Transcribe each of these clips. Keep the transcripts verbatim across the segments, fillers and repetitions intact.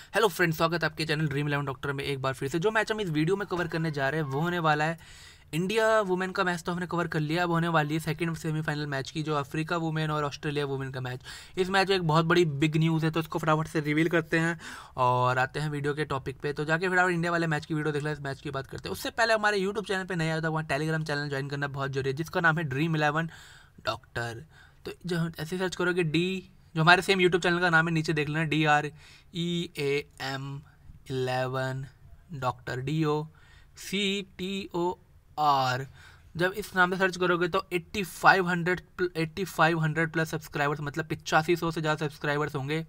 Hello friends, स्वागत है आपके चैनल ड्रीम इलेवन डॉक्टर में एक बार फिर से। जो मैच हम इस वीडियो में कवर करने जा रहे हैं वो होने वाला है इंडिया वुमेन का मैच। तो हमने कवर कर लिया। अब होने वाली है सेकंड सेमीफाइनल मैच की, जो अफ्रीका वुमेन और ऑस्ट्रेलिया वुमेन का मैच। इस मैच में एक बहुत बड़ी बिग न्यूज़ है, तो इसको फटाफट से रिवील करते हैं और आते हैं वीडियो के टॉपिक पे। तो जाके फटाफट इंडिया वाले मैच की वीडियो देख लें, इस मैच की बात करते हैं। उससे पहले हमारे यूट्यूब चैनल पर नया आता है, वहाँ टेलीग्राम चैनल ज्वाइन करना बहुत जरूरी है, जिसका नाम है ड्रीम इलेवन डॉक्टर। तो जो ऐसे सर्च करोगे डी, जो हमारे सेम यूट्यूब चैनल का नाम है, नीचे देख लेना D R E A M eleven doctor, D O C T O R. जब इस नाम से सर्च करोगे तो eighty five hundred eighty five hundred plus subscribers, मतलब पिचासी सौ से ज़्यादा सब्सक्राइबर्स होंगे।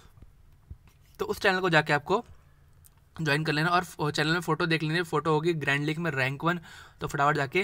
तो उस चैनल को जाके आपको ज्वाइन कर लेना और चैनल में फ़ोटो देख लेना। फ़ोटो होगी ग्रैंड लीग में रैंक वन। तो फटाफट जाके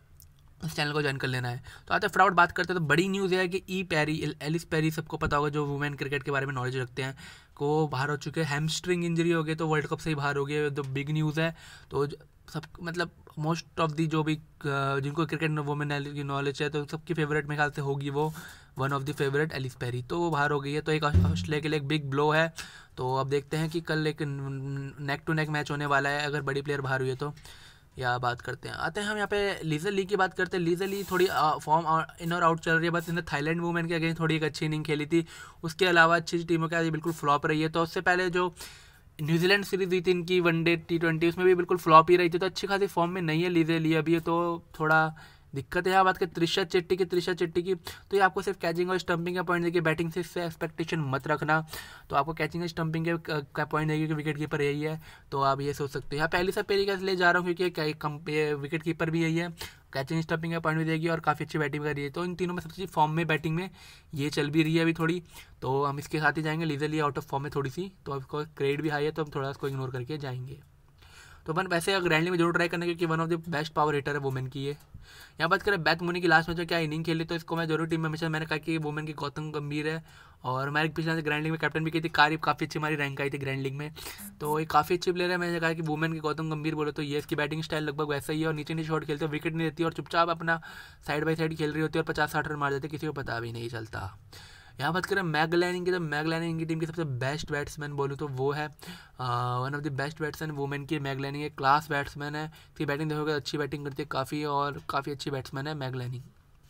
उस चैनल को ज्वाइन कर लेना है। तो आते फटाफट बात करते हैं। तो बड़ी न्यूज़ है कि ई पैरी एलिस पैरी, सबको पता होगा, जो वुमेन क्रिकेट के बारे में नॉलेज रखते हैं, को बाहर हो चुके हैं। हैमस्ट्रिंग इंजरी हो गई, तो वर्ल्ड कप से ही बाहर हो गए। तो बिग न्यूज़ है। तो सब मतलब मोस्ट ऑफ दी जो भी जिनको क्रिकेट वुमेन की नॉलेज है, तो सबकी फेवरेट मेरे ख्याल से होगी वो, one of the favourite Ellyse Perry, तो वो बाहर हो गई है। तो एक ऑस्ट्रेलिया के लिए एक बिग ब्लो है। तो अब देखते हैं कि कल एक नेक टू नेक मैच होने वाला है, अगर बड़ी प्लेयर बाहर हुई है तो। या बात करते हैं, आते हैं हम यहाँ पे लीजर ली की बात करते हैं। लीजर ली थोड़ी फॉर्म इन और आउट चल रही है, बस इसने थाईलैंड वुमेन के अगेंस्ट थोड़ी एक अच्छी इनिंग खेली थी। उसके अलावा अच्छी टीमों के आगे बिल्कुल फ्लॉप रही है। तो उससे पहले जो न्यूजीलैंड सीरीज हुई थी इनकी वनडे टी ट्वेंटी, उसमें भी बिल्कुल फ्लॉप ही रही थी। तो अच्छी खासी फॉर्म में नहीं है लीजर ली अभी, तो थोड़ा दिक्कत है। यहाँ बात करें त्रिशा चेट्टी की त्रिशा चेट्टी की तो ये आपको सिर्फ कैचिंग और स्टंपिंग का पॉइंट देगी, बैटिंग से इससे एक्सपेक्टेशन मत रखना। तो आपको कैचिंग और स्टंपिंग के का पॉइंट देगी कि विकेट कीपर यही है, तो आप ये सोच सकते हो। यहाँ पहली सा पेरी का ले जा रहा हूँ क्योंकि विकेट कीपर भी यही है, कैचिंग स्टंपिंग का पॉइंट भी देगी और काफ़ी अच्छी बैटिंग कर रही है। तो इन तीनों में सबसे अच्छी फॉर्म में बैटिंग में ये चल भी रही है अभी थोड़ी, तो हम इसके साथ ही जाएंगे। Lizelle Lee out of form में थोड़ी सी, तो इसको क्रेडिट भी हाई है, तो हम थोड़ा इसको इग्नोर करके जाएंगे। तो वन वैसे अगर ग्रैंडली में जरूर ट्राई करना, क्योंकि one of the best power hitter है वुमेन की ये। यहाँ बात करें बैथ मुनी की लास्ट मैच में क्या इनिंग खेली, तो इसको मैं जरूर टीम में हमेशा मैंने कहा कि वुमेन की गौतम गंभीर है, और मैंने पिछले से ग्रैंड लीग में कैप्टन भी की थी। कारिब काफ़ी अच्छी हमारी रैंक आई थी ग्रैंड लीग में, तो ये काफ़ी अच्छी प्लेयर है। मैंने कहा कि वुमेन की गौतम गंभीर बोले तो ये इसकी बैटिंग स्टाइल लगभग वैसा ही है, और नीचे नीचे शॉट खेलते हो, विकेट नहीं देती और चुपचाप अपना साइड बाई साइड खेल रही होती है और पचास साठ रन मार देते, किसी को पता भी नहीं चलता। यहाँ बात करें मैग लैनिंग की, तो मैग लैनिंग की टीम की सबसे बेस्ट बैट्समैन बोलूँ तो वो है one of the best batsman women की मैग लैनिंग। एक क्लास बैट्समैन है, इसकी बैटिंग देखोगे अच्छी बैटिंग करती है काफ़ी, और काफ़ी अच्छी बैट्समैन है मैग लैनिंग।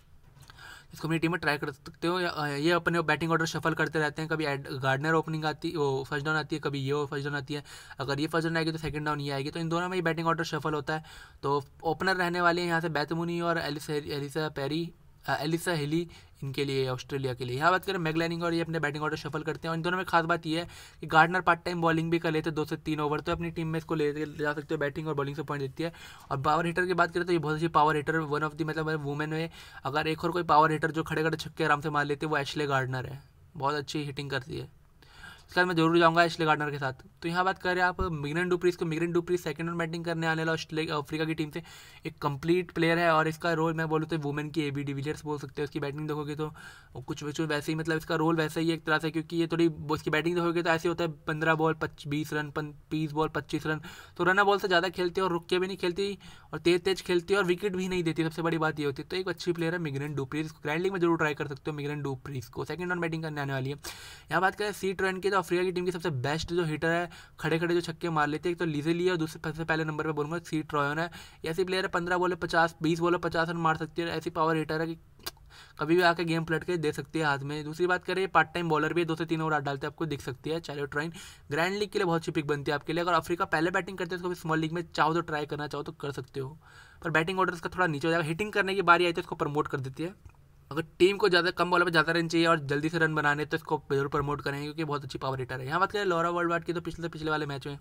इसको अपनी टीम में ट्राई कर सकते हो। ये अपने बैटिंग ऑर्डर शफल करते रहते हैं, कभी गार्डनर ओपनिंग आती वो फर्स्ट डाउन आती है, कभी ये फर्स्ट डाउन आती है। अगर ये फर्स्ट डाउन आएगी तो सेकंड डाउन ये आएगी, तो इन दोनों में ही बैटिंग ऑर्डर शफल होता है। तो ओपनर रहने वाले हैं यहाँ से बैथ मुनी और एलिसा पैरी एलिसा हिली, इनके लिए ऑस्ट्रेलिया के लिए। यहाँ बात करें मैगलैनिंग और ये अपने बैटिंग ऑर्डर शफल करते हैं, और इन दोनों में खास बात ये है कि गार्डनर पार्ट टाइम बॉलिंग भी कर लेते हैं, दो से तीन ओवर, तो अपनी टीम में इसको ले जा सकते हो, बैटिंग और बॉलिंग से पॉइंट देती है। और पावर हिटर की बात करें तो ये बहुत अच्छी power hitter, one of the मतलब वुमेन में अगर एक और कोई पावर हिटर जो खड़े खड़े छक्के आराम से मार लेते हैं वो एशले गार्डनर है, बहुत अच्छी हिटिंग करती है। इसके बाद मैं जरूर जाऊंगा एशले गार्डनर के साथ। तो यहाँ बात करें आप मिग्रेन डुप्रीज को, Mignon du Preez second round batting करने आने वाला ऑस्ट्रेलिया अफ्रीका की टीम से एक कंप्लीट प्लेयर है, और इसका रोल मैं बोलूँ तो वुमेन की एबी डिविलियर्स बोल सकते हैं। उसकी बैटिंग देखोगे तो कुछ कुछ वैसे ही, मतलब इसका रोल वैसा ही है एक तरह से, क्योंकि ये थोड़ी उसकी बैटिंग देखोगे तो ऐसे होता है पंद्रह बॉल बीस रन, बीस बॉल पच्चीस रन, तो रन बॉल से ज़्यादा खेलती है और रुक के भी नहीं खेलती और तेज तेज खेलती है और विकेट भी नहीं देती, सबसे बड़ी बात ये होती है। तो एक अच्छी प्लेयर है मिग्रेन डुप्रीज, ग्रैंड लीग में जरूर ट्राई कर सकते हो मिग्रेन डुप्रीज को, सेकंड राउंड बैटिंग करने आने वाली है। यहाँ बात करें सी ट्वेंटी की, तो अफ्रीका की टीम की सबसे बेस्ट जो हिटर है, खड़े खड़े जो छक्के मार लेते हैं, एक तो लीजे लिया, और दूसरे सबसे पहले नंबर पे बोलूँगा सी ट्रॉयन है। ऐसी प्लेयर है पंद्रह बॉले पचास बीस बॉले पचास रन मार सकती है, ऐसी पावर हिटर है कि कभी भी आके गेम पलट के दे सकती है हाथ में। दूसरी बात करें पार्ट टाइम बॉलर भी है, दो से तीन ओवर हाथ डालते हैं, आपको दिख सकती है। चलो ट्राइन ग्रैंड लीग के लिए बहुत अच्छी पिक बनती है आपके लिए। अगर अफ्रीका पहले बैटिंग करते हैं तो स्मॉल लीग में चाहो तो ट्राई करना चाहो तो कर सकते हो, पर बैटिंग ऑर्डर इसका थोड़ा नीचे हो जाएगा। हिटिंग करने की बारी आई तो इसको प्रमोट कर देती है। अगर टीम को ज़्यादा कम बॉल पर ज़्यादा रन चाहिए और जल्दी से रन बनाने तो इसको जरूर प्रमोट करेंगे, क्योंकि बहुत अच्छी पावर हिटर है। यहाँ बात करें लॉरा वर्ल्ड की, तो पिछले पिछले वाले मैच में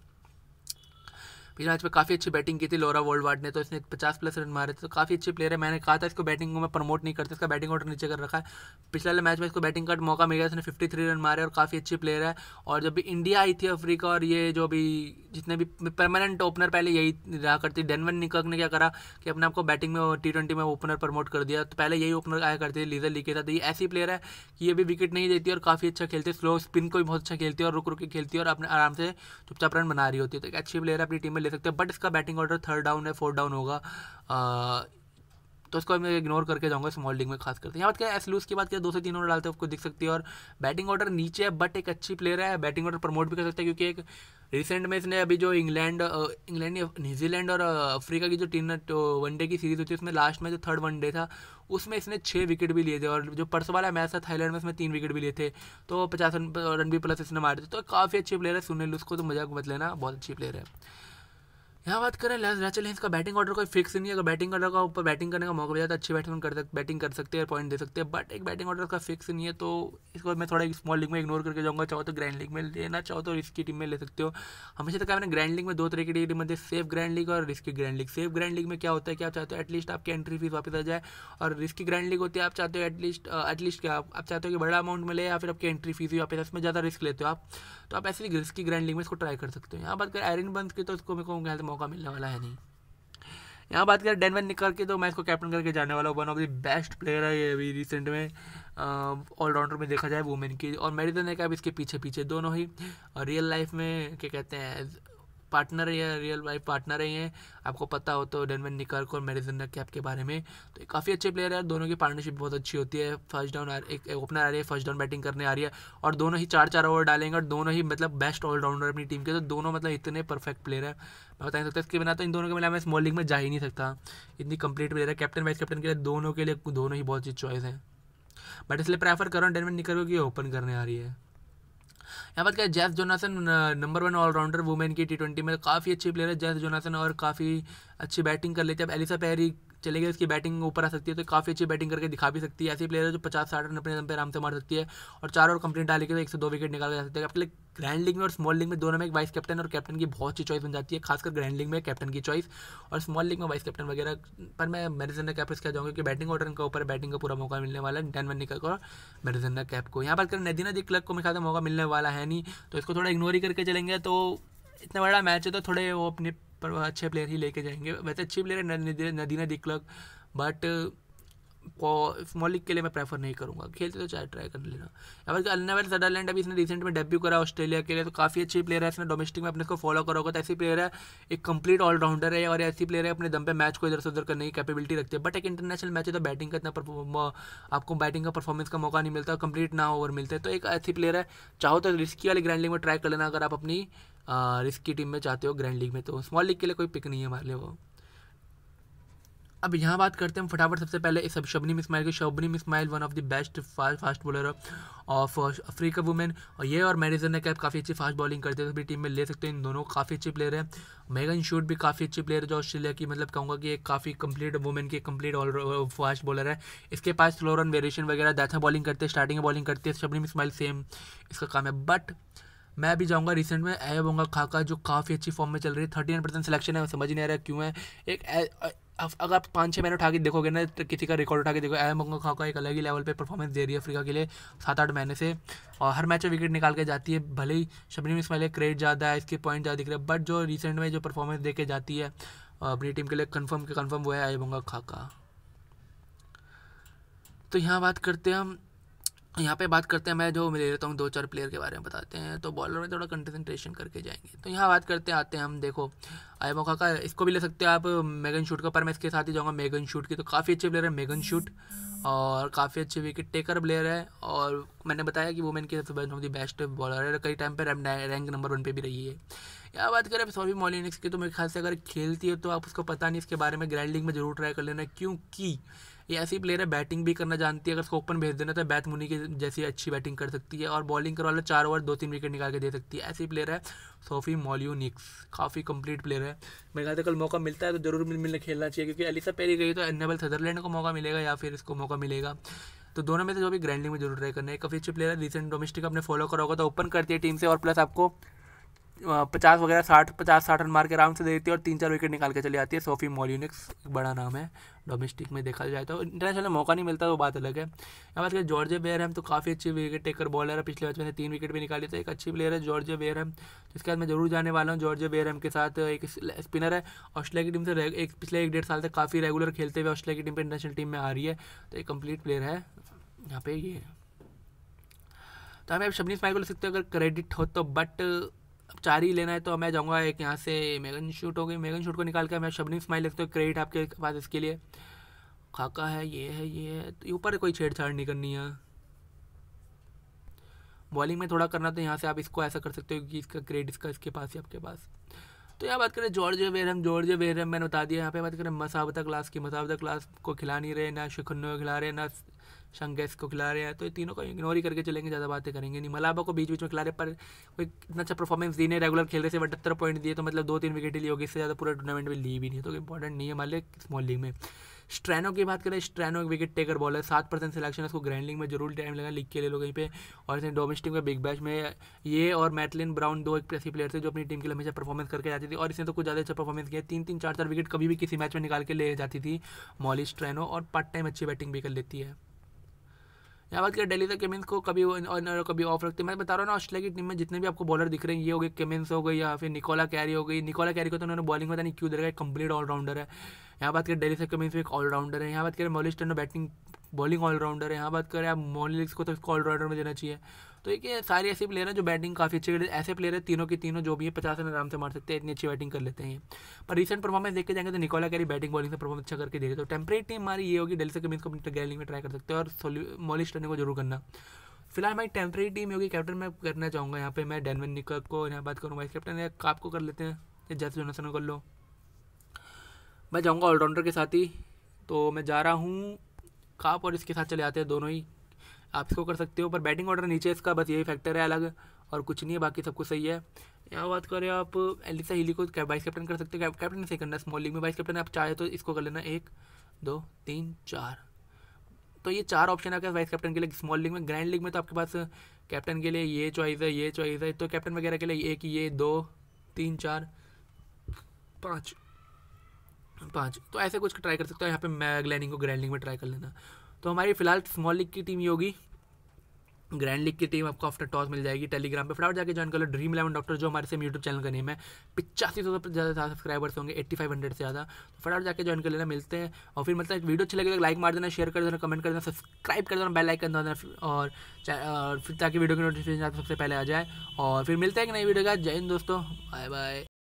पिछले मैच में काफ़ी अच्छी बैटिंग की थी लॉरा वर्ल्ड ने, तो इसने पचास प्लस रन मारे थे, तो काफ़ी अच्छी प्लेयर है। मैंने कहा था इसको बैटिंग को मैं प्रमोट नहीं करता, इसका बैटिंग ऑर्डर नीचे कर रखा है। पिछले वाले मैच में इसको बैटिंग का मौका मिल गया, इसने फिफ्टी थ्री रन मारे और काफ़ी अच्छी प्लेयर है। और जब भी इंडिया आई थी अफ्रीका, और ये जो भी जितने भी परमानेंट ओपनर पहले यही रहा करती, डेनवन निकक ने क्या करा कि अपने आपको बैटिंग में टी ट्वेंटी में ओपनर प्रमोट कर दिया, तो पहले यही ओपनर आया करती है लीजर ली के साथ। ये ऐसी प्लेयर है कि ये भी विकेट नहीं देती और काफ़ी अच्छा खेलती है, स्लो स्पिन को भी बहुत अच्छा खेलती है और रुक रुक के खेलती है और अपने आराम से चुपचाप रन बना रही होती है। तो एक अच्छी प्लेयर है, अपनी टीम में ले सकते हैं, बट इसका बैटिंग ऑर्डर थर्ड डाउन है, फोर्थ डाउन होगा। तो उसको मैं इग्नोर करके जाऊंगा स्मॉल लीग में खास करके। यहाँ बात क्या एस लूज की बात किया, दो से तीन ओवर डालते हैं आपको दिख सकती है, और बैटिंग ऑर्डर नीचे है बट एक अच्छी प्लेयर है, बैटिंग ऑर्डर प्रमोट भी कर सकता है क्योंकि एक रिसेंट में इसने अभी जो इंग्लैंड इंग्लैंड न्यूजीलैंड और अफ्रीका की जो टीम वनडे की सीरीज होती है उसमें लास्ट में जो थर्ड वनडे था उसमें इसने छः विकेट भी लिए थे, और जो परसों वाला मैच था थाईलैंड में उसमें तीन विकेट भी लिए थे, तो पचास रन भी प्लस इसने मारे थे। तो काफ़ी अच्छी प्लेयर है सुनील, उसको तो मजाक मत लेना, बहुत अच्छी प्लेयर है। यहाँ बात करें रैचल हिल्स का, बैटिंग ऑर्डर कोई फिक्स नहीं है, अगर बैटिंग ऑर्डर का ऊपर बैटिंग करने का मौका मिला तो अच्छी बैटिंग कर सकते बैटिंग कर सकते हैं, पॉइंट दे सकते हैं, बट एक बैटिंग ऑर्डर का फिक्स नहीं है, तो इसको मैं थोड़ा स्मॉल लीग में इग्नोर करके जाऊँगा। चाहो तो ग्रैंड लीग में लेना, चाहो तो रिस्की टीम में ले सकते हो। हमेशा तक मैंने ग्रैंड लीग में दो तरह की टीम होती है, सेफ ग्रैंड लीग और risky grand league. Safe grand league में क्या होता है कि आप चाहते हो एटलीस्ट आपकी एंट्री फीस वापस आ जाए, और रिस्की ग्रैंड लीग होती है आप चाहते हो एटलीस्ट एटलीस्ट क्या आप चाहते हो कि बड़ा अमाउंट मिले या फिर आपकी एंट्री फीस भी वापस, इसमें ज़्यादा रिस्क लेते हो आप, तो आप ऐसी रिस्की ग्रैंड लीग में इसको ट्राई कर सकते हो। यहाँ बात करें एरिन बंस की, तो उसको मेरे को ख्याल मौका मिलने वाला है नहीं। यहाँ बात करें डेनवन निकल के, तो मैं इसको कैप्टन करके जाने वाला हूँ, one of the best player है ये अभी रिसेंट में ऑलराउंडर में देखा जाए वुमेन की, और मैडिसन है क्या इसके पीछे पीछे दोनों ही रियल लाइफ में क्या कहते हैं पार्टनर या रियल लाइफ पार्टनर है ये, आपको पता हो तो डेनवन निकर्क और मैडिसन कैप के बारे में, तो काफ़ी अच्छे प्लेयर है, दोनों की पार्टनरशिप बहुत अच्छी होती है। फर्स्ट डाउन एक ओपनर आ रही है, फर्स्ट डाउन बैटिंग करने आ रही है, और दोनों ही चार चार ओवर डालेंगे, और दोनों ही मतलब बेस्ट ऑलराउंडर अपनी टीम के, तो दोनों मतलब इतने परफेक्ट प्लेयर है, मैं बता नहीं सकता इसके बिना तो इन दोनों के मिला मैं स्मॉल लीग में जा ही नहीं सकता, इतनी कंप्लीट प्लेयर है। कैप्टन वाइस कैप्टन के लिए दोनों के लिए दोनों ही बहुत अच्छी चॉइस है, बट इसलिए प्रेफर कर रहा हूँ डेनवन निकर्क की ओपन करने आ रही है। यहाँ बात करें Jess Jonassen, number one all rounder women की टी ट्वेंटी में, काफ़ी अच्छी प्लेयर है जेस जोनासन, और काफ़ी अच्छी बैटिंग कर लेती है। अब एलिसा पेरी चले गए, इसकी बैटिंग ऊपर आ सकती है, तो काफ़ी अच्छी बैटिंग करके दिखा भी सकती है। ऐसी प्लेयर है जो पचास साठ रन अपने दम पे आराम से मार सकती है, और चार ओवर कंप्लीट डालेगी तो एक से दो विकेट निकाल जा सकते हैं। आपके लिए ग्रैंड लीग में और स्मॉल लीग में दोनों में एक वाइस कैप्टन और कैप्टन की बहुत अच्छी चॉइस बन जाती है, खासकर ग्रैंड लीग में कैप्टन की चॉइस, और स्मॉल लीग में वाइस कैप्टन वगैरह। पर मैं मैडिसन कैप क्या जाऊँगा कि बैटिंग ऑर्डर का ऊपर बैटिंग का पूरा मौका मिलने वाला है डेनवन निकर्क और मैडिसन कैप को। यहाँ बात करें नदीना दी क्लर्क को मेरे ख्याल से मौका मिलने वाला है नहीं, तो इसको थोड़ा इग्नोर ही करके चलेंगे, तो इतना बड़ा मैच है तो थोड़े वो अपने पर अच्छे प्लेयर ही लेके जाएंगे। वैसे अच्छी प्लेयर है Nadine de Klerk, but small league के लिए मैं प्रेफर नहीं करूंगा, खेलते तो चाहे ट्राई कर लेना। अब अल्नावेल सदरलैंड अभी इसने रिसेंट में डेब्यू करा ऑस्ट्रेलिया के लिए, तो काफ़ी अच्छी प्लेयर है, इसने डोमेस्टिक में अपने को फॉलो करा होगा, तो ऐसी प्लेयर है एक कंप्लीट ऑलराउंडर है, और ऐसी प्लेयर है अपने दम पे मैच को इधर से उधर करने की कैपेबिलिटी रखती है। बट एक इंटरनेशनल मैच है तो बैटिंग का इतना आपको बैटिंग का परफॉर्मेंस का मौका नहीं मिलता, कंप्लीट ना ओवर मिलते हैं, तो एक ऐसी प्लेयर है चाहो तो रिस्की वाली ग्रैंड लीग में ट्राई कर लेना अगर आप अपनी रिस्की टीम में चाहते हो ग्रैंड लीग में, तो स्मॉल लीग के लिए कोई पिक नहीं है हमारे लिए वो। अब यहाँ बात करते हैं हम फटाफट सबसे पहले इस शबनीम इस्माइल की। Shabnim Ismail one of the best fast bowler of Africa women, और ये और मैडिसन ने कैप काफ़ी अच्छी फास्ट बॉलिंग करते हैं, तो अपनी टीम में ले सकते हैं, इन दोनों काफ़ी अच्छी प्लेयर है। मेगन शूट भी काफ़ी अच्छी प्लेयर है जो ऑस्ट्रेलिया की, मतलब कहूँगा कि एक काफ़ी कंप्लीट वुमेन की कंप्लीट ऑल फास्ट बॉलर है। इसके पास स्लो रन वेरिएशन वगैरह दैट है, बॉलिंग करते हैं स्टार्टिंग में बॉलिंग करती है। शबनीम इस्माइल सेम इसका काम है, बट मैं भी जाऊंगा रिसेंट में एबोंगा खाका जो काफ़ी अच्छी फॉर्म में चल रही है, थर्टी नाइन परसेंट सिलेक्शन है, समझ नहीं आ रहा क्यों है। एक अगर आप पाँच छः महीने उठा के देखोगे ना, तो किसी का रिकॉर्ड उठा के देखो, एबोंगा खाका एक अलग ही लेवल पे परफॉर्मेंस दे रही है अफ्रीका के लिए सात आठ महीने से, और हर मैच में विकेट निकाल के जाती है। भले ही शबनीम इस्माइल क्रेड ज़्यादा है, इसके पॉइंट ज़्यादा दिख रहे हैं, बट जो रिसेंट में जो परफॉर्मेंस दे के जाती है अपनी टीम के लिए कन्फर्म के कन्फर्म वो है एबोंगा खाका। तो यहाँ बात करते हैं हम यहाँ पे बात करते हैं मैं जो ले लेता हूँ दो चार प्लेयर के बारे में बताते हैं, तो बॉलर में थोड़ा कंसंट्रेशन करके जाएंगे। तो यहाँ बात करते आते हैं हम, देखो एबोंगा का इसको भी ले सकते हैं आप, मेगन शूट का, पर मैं इसके साथ ही जाऊँगा मेगन शूट की। तो काफ़ी अच्छे प्लेयर है मेगन शूट, और काफ़ी अच्छे विकेट टेकर प्लेयर है, और मैंने बताया कि वुमेन की सबसे बेस्ट बॉलर है, कई टाइम पर रैंक नंबर वन पे भी रही है। यहाँ बात करें सॉरी मॉलिनिक्स की, तो मेरे ख्याल से अगर खेलती है तो आप उसको पता नहीं, इसके बारे में ग्रैंड लीग में जरूर ट्राई कर लेना, क्योंकि ये ऐसी प्लेयर है बैटिंग भी करना जानती है, अगर उसको ओपन भेज देना तो बैथ मुनी की जैसी अच्छी बैटिंग कर सकती है, और बॉलिंग करवा लो चार ओवर दो तीन विकेट निकाल के दे सकती है। ऐसी प्लेयर है सोफी मॉलिनिक्स, काफ़ी कंप्लीट प्लेयर है। मेरे ख्याल से कल मौका मिलता है तो जरूर मिल मिलने खेलना चाहिए, क्योंकि एलिसा पेरी गई तो एनेबल सदरलैंड को मौका मिलेगा या फिर इसको मौका मिलेगा, तो दोनों में से जो भी ग्रैंड लीग में जरूर ट्राई करना है। काफ़ी अच्छी प्लेयर है, रिसेंट डोमेस्टिक अपने फॉलो करा होगा, तो ओपन करती है टीम से, और प्लस आपको पचास वगैरह साठ पचास साठ रन मार के आराम से दे देती है, और तीन चार विकेट निकाल के चली आती है। सोफी मॉलिनिक्स एक बड़ा नाम है डोमेस्टिक में देखा जाए तो, इंटरनेशनल में मौका नहीं मिलता तो बात अलग है। यहाँ बात करें जॉर्ज वेयरहैम, तो काफ़ी अच्छी विकेट टेकर बॉलर है, पिछले मैच में से तीन विकेट भी निकाली, तो एक अच्छी प्लेयर है जॉर्ज वेयरहैम, जिसके बाद मैं जरूर जाने वाला हूँ। जॉर्ज वेयरहैम के साथ एक स्पिनर है ऑस्ट्रेलिया की टीम से, एक पिछले एक डेढ़ साल से काफ़ी रेगुलर खेलते हुए ऑस्ट्रेलिया की टीम पर इंटरनेशनल टीम में आ रही है, तो एक कंप्लीट प्लेयर है यहाँ पे ये। तो हमें शबनीम इस्माइल को ले सकते हैं अगर क्रेडिट हो तो, बट चार ही लेना है तो मैं जाऊंगा एक यहाँ से मेगन शूट हो गई, मेगन शूट को निकाल के मैं शबनीम इस्माइल ले सकता हूँ, क्रेडिट आपके पास इसके लिए। खाका है, ये है, ये है, तो ऊपर कोई छेड़छाड़ नहीं करनी है। बॉलिंग में थोड़ा करना तो यहाँ से आप इसको ऐसा कर सकते हो कि इसका क्रेडिट इसका इसके पास ही आपके पास। तो यहाँ बात करें जॉर्ज वेरहम, जॉर्ज वेरहम मैंने बता दिया। यहाँ पे बात करें मसावता क्लास की, मसावता क्लास को खिला नहीं रहे, ना शिखुन्नो को खिला रहे, ना शंगेस को खिला रहे हैं, तो ये तीनों को इग्नोर ही करके चलेंगे, ज़्यादा बातें करेंगे नहीं। मलाबा को बीच बीच में खिला रहे, पर कोई इतना अच्छा परफॉर्मेंस दी नहीं, रेगुलर खेल रहे से अठहत्तर पॉइंट दिए, तो मतलब दो तीन विकेट ली होगी, इससे ज़्यादा पूरा टूर्नामेंट में ली भी नहीं, तो इंपॉर्टेंट नहीं है मान लिया स्मॉल लीग में। स्ट्रैनो की बात करें, स्ट्रैनो एक विकेट टेकर बॉलर, सात परसेंट सिलेक्शन है, उसको ग्रैंड लीग में जरूर टाइम लगा, लीग के ले लो कहीं पे। और इसने डोमेस्टिक में बिग बैश में ये और मैटलिन ब्राउन दो एक ऐसी प्लेयर थे जो अपनी टीम के लिए हमेशा परफॉर्मेंस करके जाती थी, और इसने तो कुछ ज़्यादा अच्छा परफॉर्मेंस किया, तीन तीन चार चार विकेट कभी भी किसी मैच में निकाल के ले जाती थी मॉली स्ट्रैनो, और पार्ट टाइम अच्छी बैटिंग भी कर लेती है। यहाँ बात करें दिल्ली से केमिंस को कभी और कभी ऑफ रखते हैं। मैं बता रहा हूँ ना, ऑस्ट्रेलिया की टीम में जितने भी आपको बॉलर दिख रहे हैं, ये हो गए केमिंस हो गई, या फिर निकोला कैरी हो गई। निकोला कैरी को तो उन्होंने बॉलिंग पता नहीं क्यों दे रखा है, कंप्लीट ऑलराउंडर है। यहाँ बात करें दिल्ली से केमिंस एक ऑलराउंडर है। यहाँ बात करें Molly Strano batting bowling allrounder है। यहाँ बात करें आप मॉलिक्स को तो इसको ऑलराउंडर में देना चाहिए। तो ये सारी ऐसे प्लेयर हैं जो बैटिंग काफ़ी अच्छी करते हैं, ऐसे प्लेयर है तीनों के तीनों जो भी है पचास रन आराम से मार सकते हैं, इतनी अच्छी बैटिंग कर लेते हैं। पर रीसेंट परफॉर्मेंस देख के जाएंगे तो निकोला कैरी बैटिंग बॉलिंग से परफॉर्मेंस अच्छा करके दे रहे, तो टेम्परेरी टीम हमारी ये होगी, दिल्ली से केमिंस को अपनी गैलिंग में ट्राई कर सकते हैं, और मॉली स्टर्नो को जरूर करना। फिलहाल हमारी टेम्परेरी टीम होगी, कैप्टन मैं करना चाहूँगा यहाँ पे मैं डेनवन निकल को यहाँ बात करूँ, वाइस कैप्टन या काप को कर लेते हैं, जैसे जोनासन कर लो। मैं जाऊँगा ऑलराउंडर के साथ ही, तो मैं जा रहा हूँ काप और इसके साथ चले आते हैं दोनों ही, आप इसको कर सकते हो। पर बैटिंग ऑर्डर नीचे इसका बस यही फैक्टर है अलग, और कुछ नहीं है, बाकी सब कुछ सही है। यहाँ बात करें आप एलिसा हिली को वाइस कैप्टन कर सकते हो, कैप्टन नहीं करना स्मॉल लीग में, वाइस कैप्टन आप चाहे तो इसको कर लेना, एक दो तीन चार, तो ये चार ऑप्शन है वाइस कैप्टन के लिए स्मॉल लीग में। ग्रैंड लीग में तो आपके पास कैप्टन के लिए ये चॉइस है, ये चॉइस है, तो कैप्टन वगैरह के लिए एक, ये दो तीन चार पाँच पाँच, तो ऐसे कुछ ट्राई कर सकते हो। यहाँ पे मैगलैनिंग को ग्रैंड लीग में ट्राई कर लेना। तो हमारी फिलहाल स्मॉल लीग की टीम ये होगी, ग्रैंड लीग की टीम आपको आफ्टर टॉस मिल जाएगी टेलीग्राम पे, फटाफट जाके ज्वाइन कर लो ड्रीम इलेवन डॉक्टर, जो हमारे सेम यूट्यूब चैनल का नेम है। पिचासी सौ से ज़्यादा सब्सक्राइबर्स होंगे, एट्टी फाइव हंड्रेड से ज़्यादा, तो फटाफट जाके ज्वाइन कर लेना। मिलते हैं, और फिर मतलब वीडियो अच्छी लगे तो लाइक मार देना, शेयर कर देना, कमेंट कर देना, सब्सक्राइब कर देना, बेल आइकन दबा देना, और फिर ताकि वीडियो की नोटिफिकेशन आपको सबसे पहले आ जाए। और फिर मिलते हैं एक नई वीडियो का। जय हिंद दोस्तों, बाय बाय।